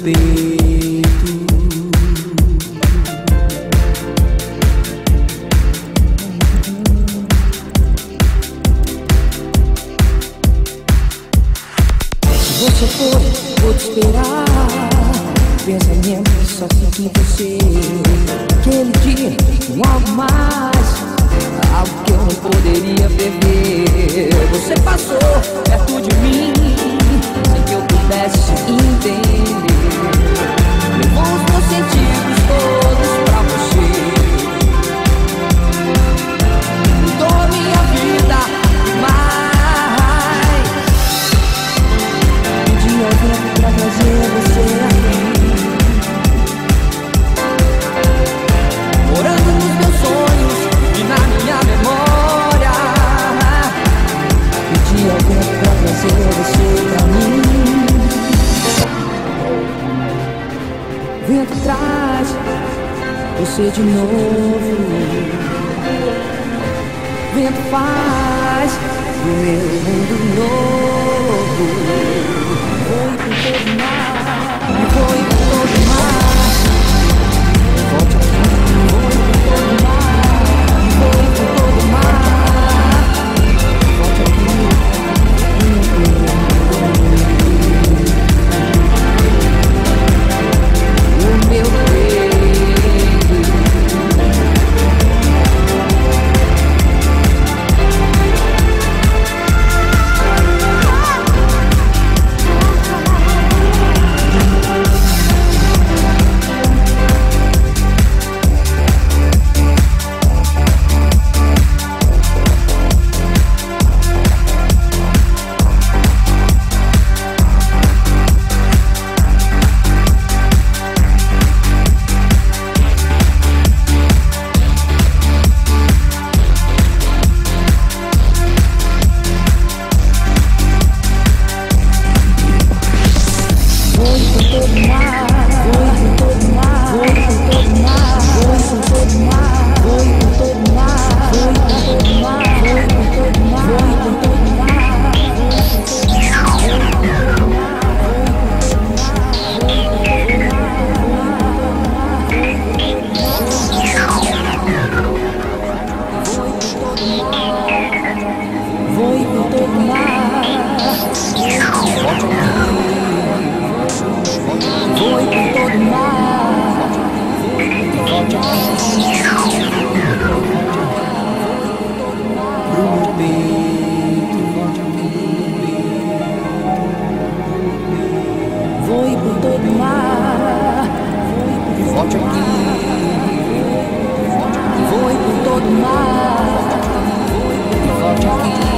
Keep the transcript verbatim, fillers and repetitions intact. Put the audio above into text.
peito. Se você for, vou te esperar. Pensamento só sinto em você. Aquele dia, um algo mais, algo que eu não poderia perder. Você passou perto de mim sem que eu pudesse entender. Levou os meus sentidos todos pra você. Mudou minha vida demais. Pedi alguém pra trazer você aqui, morando nos meus sonhos e na minha memória. Pedi alguém pra trazer você pra mim. Vento traz você de novo. Vento faz do meu mundo novo. Foi por todo mar, foi por todo mar. Volte aqui. Foi por todo mar, foi por todo mar. Volte aqui. O meu peito. Voe por todo mar, e volte aqui. Voe por todo mar, e volte aqui.